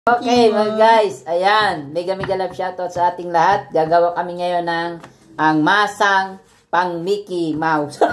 Okay mga guys, ayan, mega love shoutout sa ating lahat. Gagawa kami ngayon ng ang masang pang Mickey Mouse.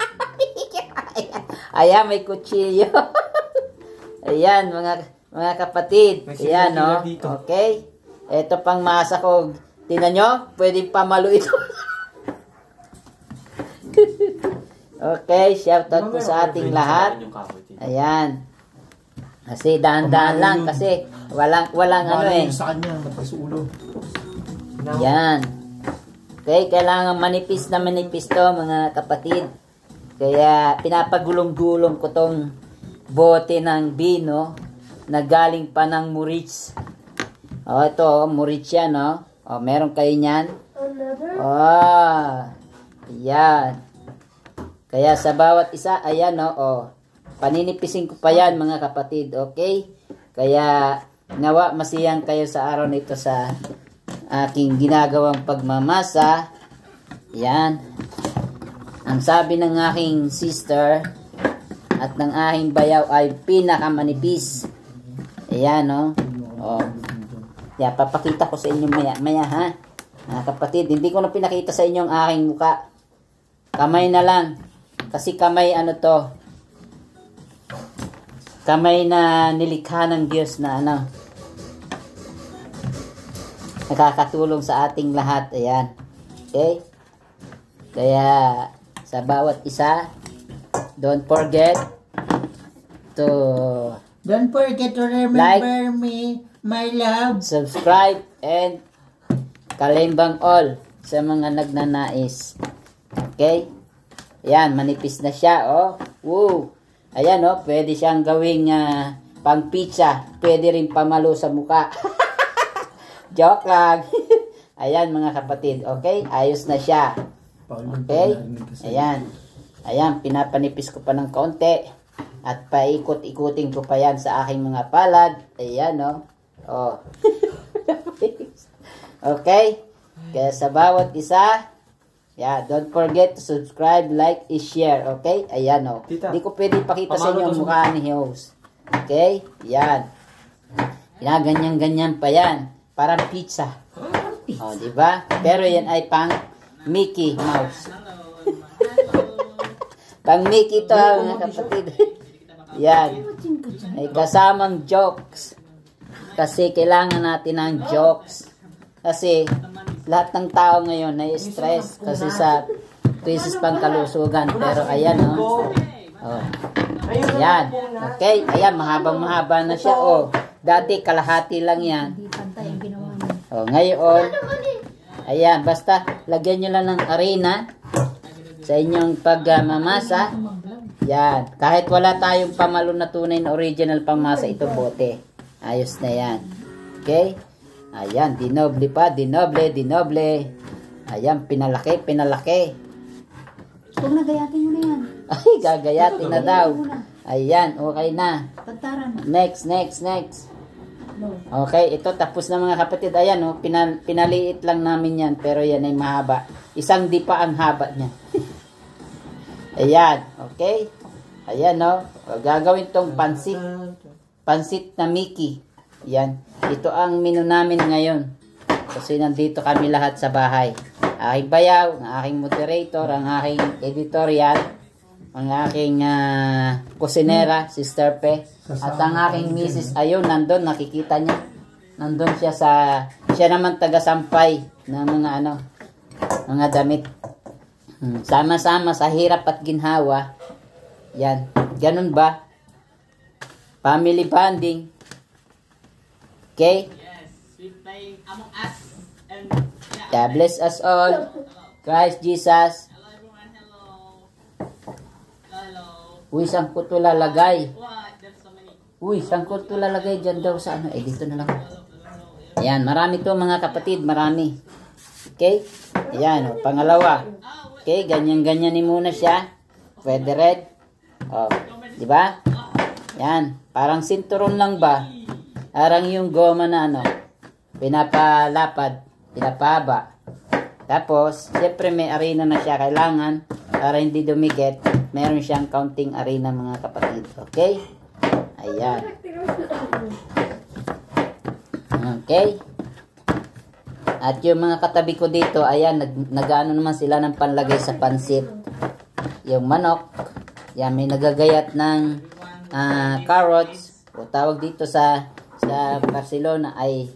Ayan, may kutsilyo. Ayan mga kapatid. Ayan, no? Okay. Ito pang masa ko. Tingnan nyo, pwedeng pamalo ito. Okay, shoutout po sa ating lahat. Ayan. Kasi dahan-dahan lang kasi walang ano eh. Yan. Okay, kailangan manipis to mga kapatid. Kaya pinapagulong-gulong ko tong bote ng vino na galing pa ng Moritz. Oh, ito, Moritz yan, no? Oh, meron kayo niyan? Oh, yan. Kaya sa bawat isa, ayan, no? Oh. Paninipisin ko pa yan mga kapatid, okay? Kaya nawa masiyang kayo sa araw na ito sa aking ginagawang pagmamasa. Yan. Ang sabi ng aking sister at ng aking bayaw ay pinakamanipis. Ayan, no? Oh. Yeah, papakita ko sa inyo maya ha? Mga kapatid, hindi ko na pinakita sa inyo ang aking muka. Kamay na lang. Kasi kamay ano to? Kamay na nilikha ng Diyos na ano, nakakatulong sa ating lahat. Ayan. Okay? Kaya, sa bawat isa, don't forget to remember like, me, my love. Subscribe, and kalimbang all sa mga nagnanais. Okay? Ayan, manipis na siya, oh. Woo! Ayan, oh, pwede siyang gawing pang pizza. Pwede rin pamalo sa muka. Joke lang. Ayan, mga kapatid. Okay? Ayos na siya. Okay? Ayan. Ayan, pinapanipis ko pa ng kaunti. At paikot-ikutin ko pa yan sa aking mga palad. Ayan, oh. Oh. Okay? Kaya sa bawat isa, yeah, don't forget to subscribe, like, and share. Okay? Ayan, o. Hindi ko pwede pakita sa inyo ang mukha ni host. Okay? Yan. Ganyan-ganyan pa yan. Parang pizza. O, diba? Pero yan ay pang Mickey Mouse. Pang Mickey to, mga kapatid. Yan. May kasamang jokes. Kasi kailangan natin ng jokes. Kasi lahat ng tao ngayon na-stress kasi sa krisis pangkalusugan. Pero ayan, no? Oh. Ayan. Okay? Ayan, mahabang-mahaba na siya. Oh. Dati kalahati lang yan. Oh, ngayon, ayan, basta lagyan nyo lang ng arena sa inyong pagmamasa. Yan. Kahit wala tayong pamalo na tunay na original pamasa, ito bote. Ayos na yan. Okay? Ayan, dinoble pa, dinoble. Ayan, pinalaki. Huwag na gayatin mo na yan. Ay, gagayatin na daw. Ayan, okay na. Pagtaran. Next. Okay, ito tapos na mga kapatid. Ayan, oh, pinaliit lang namin yan, pero yan ay mahaba. Isang di pa ang haba niya. Ayan, okay. Ayan, no. Gagawin tong pansit na Mickey. Yan. Ito ang menu namin ngayon. Kasi nandito kami lahat sa bahay. Aking bayaw, ang aking moderator, ang aking editorial, ang aking kusinera, Sister Pe, at ang aking misis. Ayun, nandun, nakikita niya. Nandun siya siya naman taga-sampay ng mga damit. Sama-sama sa hirap at ginhawa. Yan. Ganun ba? Family bonding. Okay? Yes, we play Among Us and God bless us all. Christ Jesus. Hello everyone, hello. Uy, saan ko ito lalagay? What? There's so many. Uy, saan ko ito lalagay? Diyan daw sa ano. Dito na lang. Ayan, marami to mga kapatid. Marami. Okay? Ayan, pangalawa. Okay, ganyan-ganyanin muna siya. Pwede red. Oh, di ba? Ayan, parang sinturon lang ba? Parang yung goma na pinapalapad, pinapaba. Tapos, siyempre may arena na siya. Kailangan, para hindi dumikit, meron siyang counting arena mga kapatid. Okay? Ayan. Okay? At yung mga katabi ko dito, ayan, nag-ano naman sila ng panlagay sa pansit. Yung manok, yan, may nagagayat ng carrots, o tawag dito sa Barcelona ay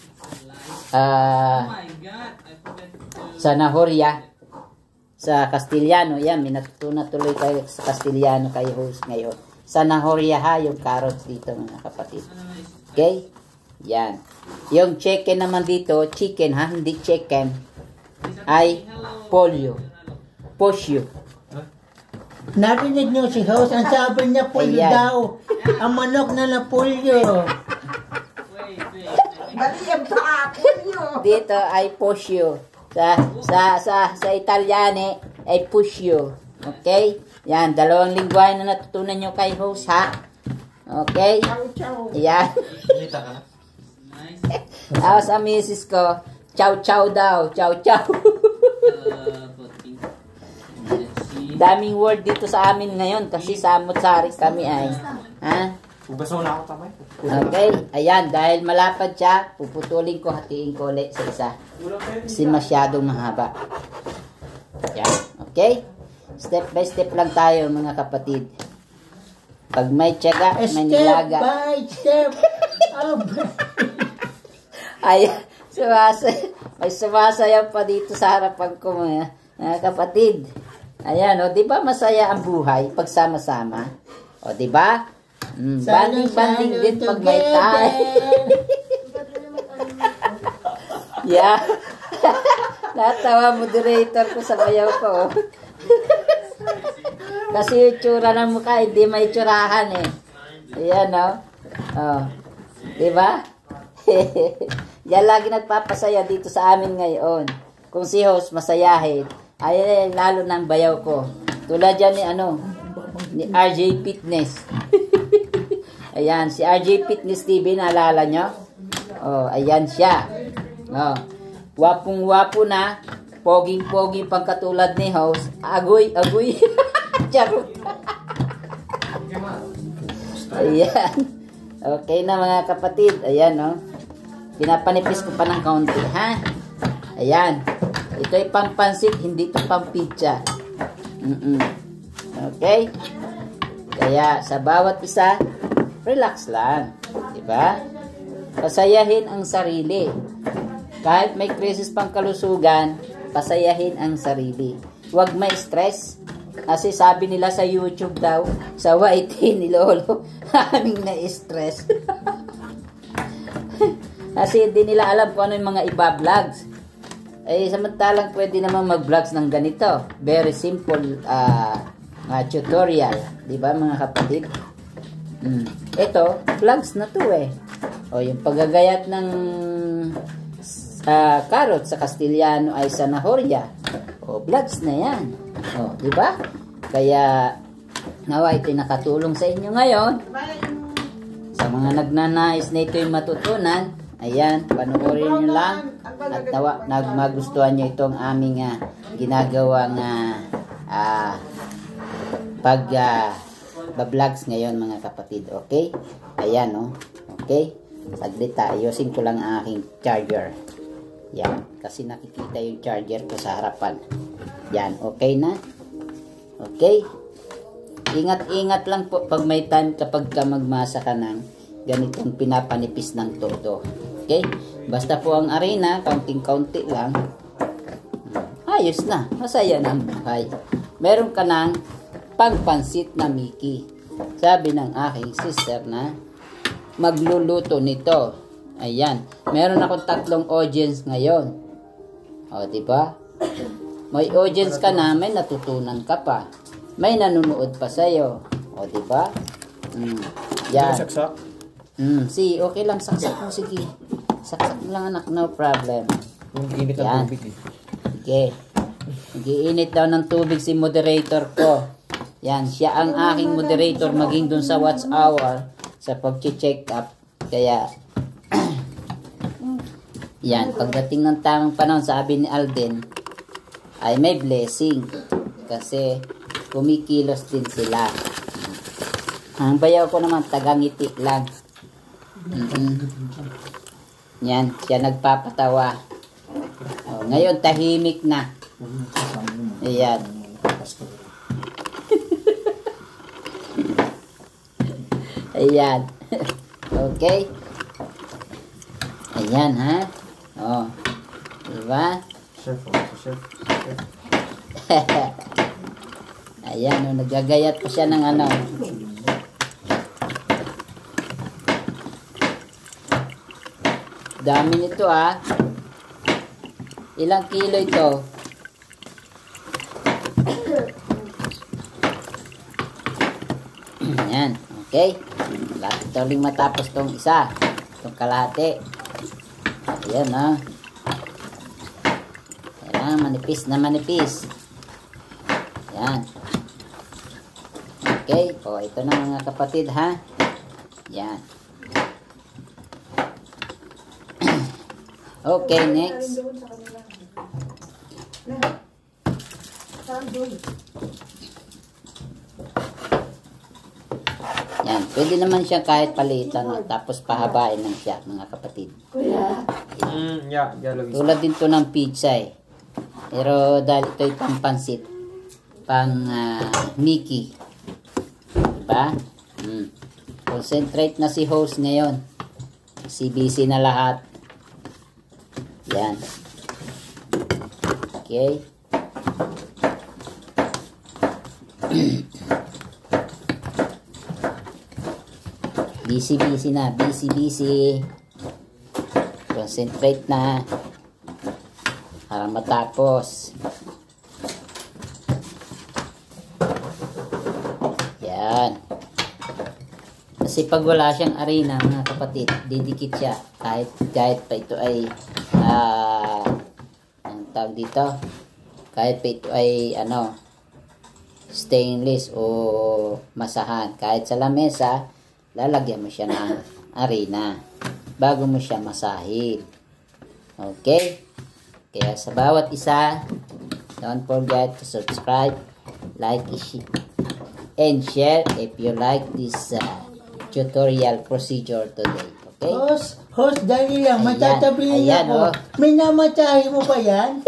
zanahoria sa Castellano. Yan, may natutunan tuloy kayo sa Castellano kayo host ngayon. Zanahoria ha, yung carrots dito mga kapatid. Okay? Yan. Yung chicken naman dito, chicken ha, hindi chicken, ay pollo. Posyo. Narinig niyo si host, ang sabi niya polyo Ayan. daw. Ang manok na napolyo. Dito ay posyo. Sa Italyane ay pusyo. Okay? Yan, dalawang lingwahe na natutunan nyo kay host ha. Okay? Yan. Ako sa misis ko, chow chow daw. Chow chow. Daming word dito sa amin ngayon kasi samot-sari kami ay. Ha? Ugasaw na ako tamay. Okay, ayan, dahil malapad siya, puputulin ko, hatiin ko ulit sa isa. Kasi masyadong mahaba. Ayan, okay? Step by step lang tayo mga kapatid. Pag may tiyaga, may nilaga. Step by step. Ayan, may sumasayaw pa dito sa harapan ko mga kapatid. Ayan, o, di ba masaya ang buhay pag sama-sama? O, di ba? Banding din pag may tayo. Yeah. Natawa moderator ko sa bayaw ko. Kasi yung tsura ng mukha, hindi may tsurahan eh. Ayan, o. Oh. Di ba? Yan lagi nagpapasaya dito sa amin ngayon. Kung si host masayahin, ay lalo ng bayaw ko. Tulad yan ni RJ Fitness. Ayan, si RJ Fitness TV, naalala nyo? Oh, ayan siya. Oh, wapong-wapo na, poging-poging pagkatulad ni host. Agoy. Charot. Ayan. Okay na mga kapatid. Ayan, oh. Pinapanipis ko pa ng kaunti, ha? Ayan. Ito ay pampansit, hindi ito pampizza. Okay? Kaya sa bawat isa, relax lang. Diba? Pasayahin ang sarili. Kahit may krisis pang kalusugan, pasayahin ang sarili. Huwag may stress. Kasi sabi nila sa YouTube daw, sa YT ni Lolo, aming na-stress. Kasi hindi nila alam kung ano yung mga iba-vlogs. Eh, samantalang pwede naman mag-vlogs ng ganito. Very simple tutorial. Diba mga kapatid? Ito, vlogs na to eh. O, yung paggagayat ng carrot sa Castellano ay zanahoria. O, vlogs na yan. O, diba? Kaya, nawa ito'y nakatulong sa inyo ngayon. Sa mga nagnanais na ito'y matutunan, ayan, panoorin nyo lang at nagmagustuhan nyo itong aming ginagawang pag-vlogs ngayon mga kapatid. Okay? Ayan, no? Okay? Saglit, ayusin ko lang ang aking charger. Yan. Kasi nakikita yung charger ko sa harapan. Yan. Okay na? Okay? Ingat-ingat lang po pag may time kapag ka magmasa ka ng ganitong pinapanipis ng todo. Okay? Basta po ang arena, kaunting-kaunti lang. Ayos na. Masaya na ang buhay. Meron ka ng pangpansit na Mickey. Sabi ng aking sister na magluluto nito. Ayan. Meron akong 3 audience ngayon. O, diba? May audience ka na, may natutunan ka pa. May nanonood pa sa'yo. O, diba? Yan. Saksak. Si, okay lang. Saksak mo. Sige. Saksak mo lang anak. No problem. Yung init Yan. ang tubig eh. Sige. Nag-iinit daw ng tubig si moderator ko. Yan. Siya ang aking moderator maging dun sa watch hour sa pag-check up. Kaya, yan. Pagdating ng tamang panahon, sabi ni Alden, ay may blessing. Kasi, kumikilos din sila. Ang bayaw ko naman, tagangiti lang. Yan, siya nagpapatawa. Oh, ngayon, tahimik na. Ayan. Ayan. Okay. Ayan, ha? Oh. Diba? Chef. Ayan, oh, nagagayat pa siya ng ano. Dami nito, ah. Ilang kilo ito? Ayan, okay. Lahat ito uling matapos tong isa. Itong kalahati. Ayan, ha. Ayan, manipis na manipis. Ayan. Okay, o ito na mga kapatid, ha. Ayan. Okay, next. Yan, pwede naman siya kahit palitan, no? Tapos pahabain lang siya, mga kapatid. Yeah, Luis. Tulad din to ng pizza, eh. Pero dahil ito'y pampansit, pang Mickey. Diba? Concentrate na si host ngayon. CBC na lahat. Yan. Okay. Busy na. Busy. Concentrate na. Para matapos. Yan. Kasi pag wala siyang arena, mga kapatid, didikit siya. Kahit pa ito ay ang tawag dito, kahit pa ito ay stainless o masahan, kahit sa lamesa, lalagyan mo siya ng arena bago mo siya masahin. Okay? Kaya sa bawat isa, don't forget to subscribe, like, and share if you like this tutorial procedure today. Okay? Host, dali lang. Matatabihin Ayan, ako. oh. May namatahi mo ba yan?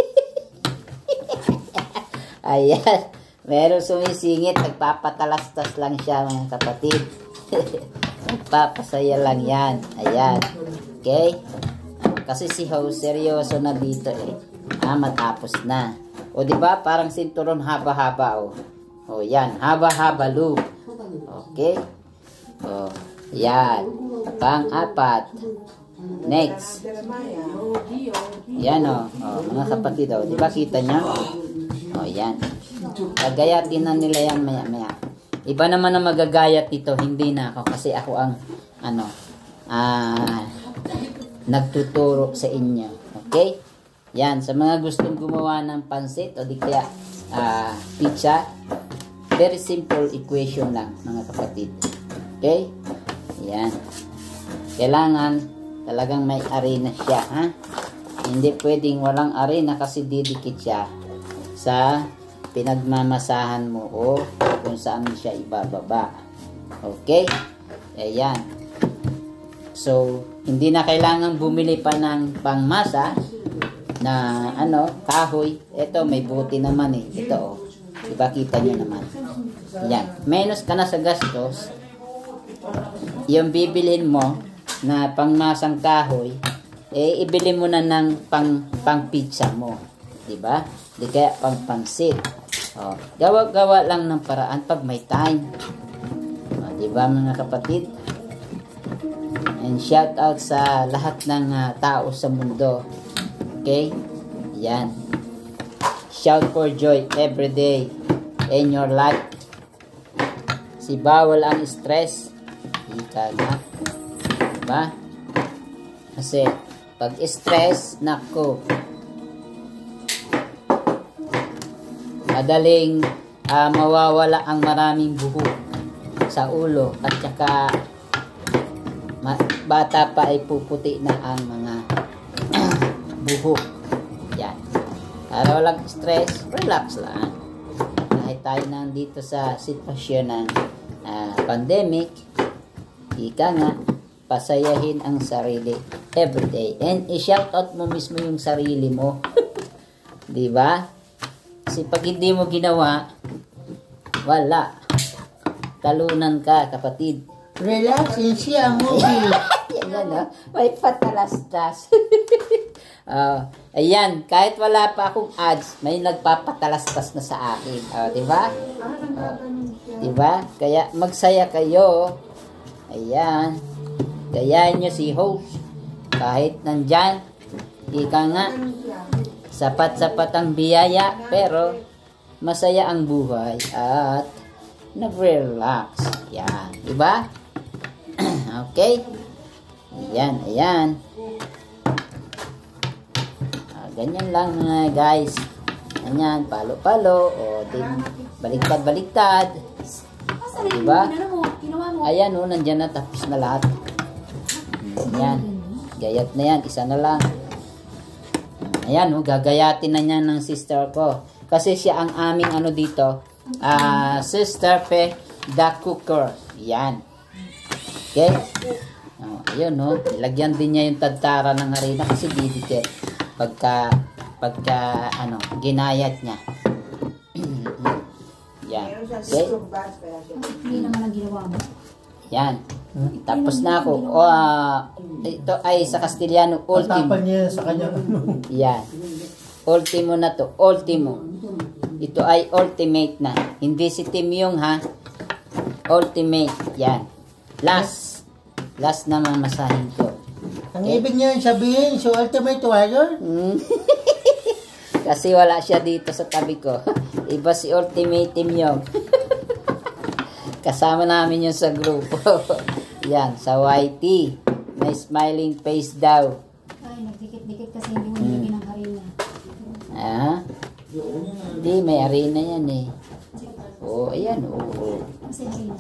Ayan. Meron sumisingit. Nagpapatalastas lang siya, mga kapatid. Nagpapasaya lang yan. Ayan. Okay? Kasi si host, seryoso na dito eh. Matapos na. O diba? Parang sinturon haba-haba oh. O yan. Haba-haba loop. Okay? O. Yan. Pang-apat. Next. Yan o. Mga kapatid o. Diba kita nyo? O yan. Gagayatin na nila yan maya-maya. Iba naman ang magagayat dito. Hindi na ako. Kasi ako ang nagtuturo sa inyo. Okay? Yan. Sa mga gustong gumawa ng pansit o di kaya pizza, very simple equation lang, mga kapatid. Okay? Yan. Kailangan talagang may arena siya, ha? Hindi pwedeng walang arena kasi didikit siya sa pinagmamasahan mo o kung saan siya ibababa. Okay? Ayan. So, hindi na kailangan bumili pa ng pangmasa na kahoy. Ito, may buti naman eh. Ito, oh. Diba kita nyo naman. Yan. Menos ka na sa gastos. Yung bibilhin mo na pangmasang kahoy, ibili mo na ng pang pizza mo. Diba? Di kaya pang pansit. O, gawa lang ng paraan pag may time. O, diba mga kapatid? And shout out sa lahat ng tao sa mundo. Okay? Yan. Shout for joy every day in your life. Si bawal ang stress. Ika na. Diba? Kasi pag stress, nako, madaling mawawala ang maraming buhok sa ulo at saka bata pa ay puputi na ang mga buhok. Yan. Para walang stress, relax lang. Kahit tayo nandito sa sitwasyon ng pandemic, ika nga, pasayahin ang sarili. every day. And i-shout out mo mismo yung sarili mo. Di ba? Kasi pag hindi mo ginawa, wala. Talunan ka, kapatid. Relax and see a movie. Yan, no? May patalastas. Ayan, kahit wala pa akong ads, may nagpapatalastas na sa akin. Di ba? Di ba? Kaya magsaya kayo. Ayan. Gayahin nyo si host. Kahit nandyan, ika nga, sapat-sapat ang biyaya, pero masaya ang buhay at nag-relax. Yan. Di ba? Okay? Ayan, ayan. Ganyan lang mga guys. Ayan, palo-palo. O, baliktad-baliktad. Diba? Ayan o, nandyan na. Tapos na lahat. Ayan. Gayat na yan. Isa na lang. Ayan o, gagayatin na niya ng sister ko. Kasi siya ang aming ano dito. Sister Pe the Cooker. Ayan. Okay? Ayun o. Nilagyan din niya yung tadtara ng harina kasi didikit. Pagka ginayat niya. Yan. Okay? Hindi naman ang ginawa mo. Yan. Tapos na ako. Ito ay sa Castellano, ultimo. Patapan niya sa kanya. Yan. Ultimo na to. Ultimo. Ito ay ultimate na. Hindi si Tim Yung ha. Ultimate. Yan. Last na mamasahin ko. Ang ibig niya sabihin, so Ultimate Warrior? Kasi wala siya dito sa tabi ko. Iba si Ultimate Team Yung. Kasama namin yun sa grupo. Yan, sa YT. May smiling face daw. Ay, nagdikit-dikit kasi hindi mo nilagyan ng harina. Hindi, may arena yan eh. Ayan, Kasi harina.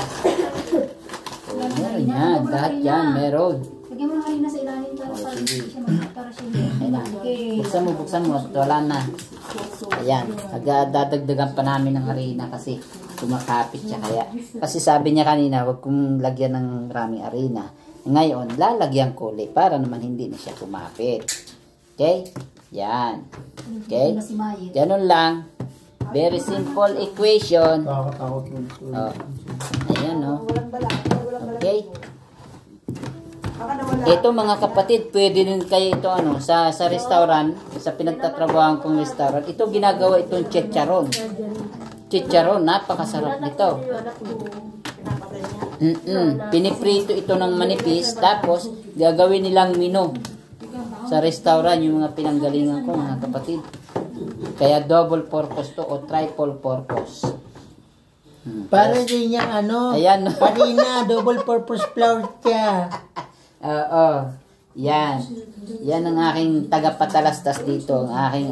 Meron yan. Lahat yan, meron. Lagyan mo ng harina sa ilalim para siya Buksan mo. Wala na. Ayan. Dadagdagan pa namin ng harina kasi kumakapit siya. Kasi sabi niya kanina, huwag kong lagyan ng maraming harina. Ngayon, lalagyan ko ulit para naman hindi na siya kumapit. Okay? Yan. Okay? Ganun lang. Very simple equation. Ayan, no? Okay? Ito mga kapatid, pwede din kayo ito sa restaurant, sa pinagtatrabahan kong restaurant. Ito ginagawa itong chicharon. Chicharon, napakasarap nito. Piniprito ito ng manipis, tapos gagawin nilang menu sa restaurant, yung mga pinanggalingan ko mga kapatid. Kaya double purpose to o triple purpose. Para din niya ayan. harina, double purpose flour siya. Oo. Yan. Yan ang aking tagapatalastas dito. Ang aking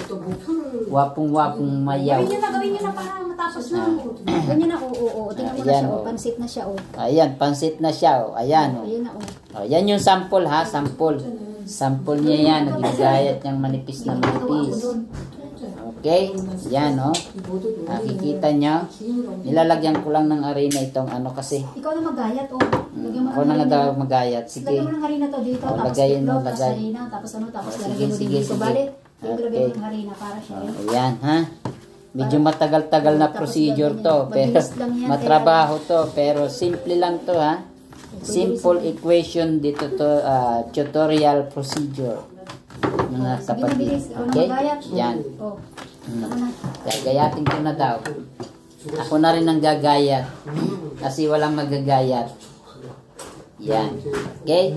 wapong mayaw. Gawin niyo na para matapos na. Ganyan na, oo. Tingnan mo na siya, pansit na siya, Ayan, pansit na siya, Ayan, Ayan na, yan yung sample, ha? Sample. Sample niya yan. Nagigayat niyang manipis na manipis. Okay? Yan, nakikita niyo. Nilalagyan ko lang ng harina itong kasi. Ikaw na magayat, Lagyan mo Ako na nga daw magayat. Lagyan Sige. mo ng harina to dito, tapos lagayin mo, itlog, tapos lagay. harina, tapos tapos Sige, lalagyan mo din sige, dito. sige. Balit, yung Okay. lagyan mo ng harina para siya. Ayan, ha? Medyo matagal-tagal na Tapos procedure ganyan. to. Pero Mabilis lang yan, matrabaho to. Pero simple lang to, ha? Simple equation dito to. Tutorial procedure. Mga Sige, kapatid. mabilis. Ikaw na Okay? magayat. Yan. Tama na. Gagayatin ko na daw. Ako na rin ang gagayat. Kasi walang magagayat. Yan. Okay?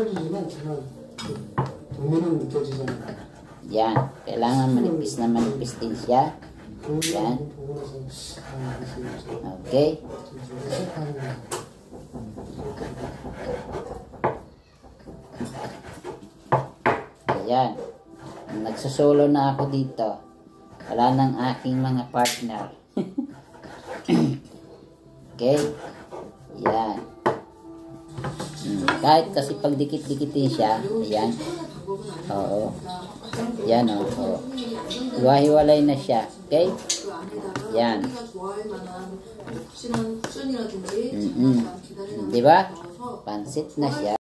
Yan. Kailangan manipis na manipis din siya. Yan. Okay? Ayan. Nagsusolo na ako dito. Wala nang aking mga partner. Okay? Yan. Kahit kasi pag dikit-dikitin siya, ayan. Oo. Yan, oo. Hiwa-hiwalay na siya. Okay? Yan. Diba? Pansit na siya.